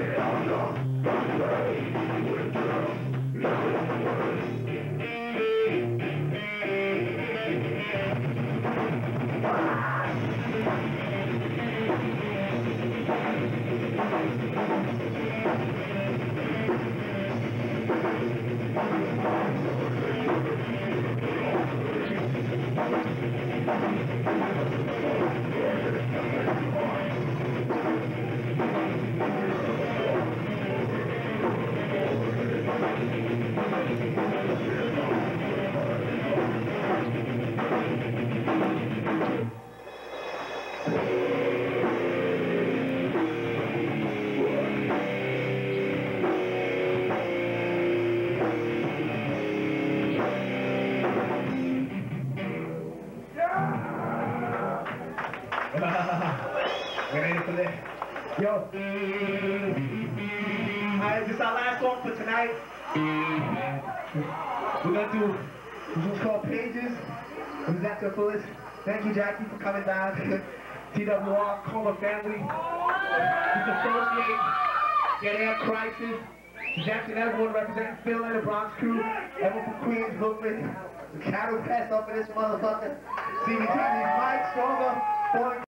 We're ready for this. Yo. Alright, this is our last song for tonight. We're gonna do what's called Pages. This is after the fullest. Thank you, Jackie, for coming down. TWR, Coma Family. Disassociate. Get Air Crisis. Jackson, everyone representing Phil and the Bronx crew. Everyone from Queens, Brooklyn. The cattle pest up in this motherfucker. CBT, Mike, Stronger.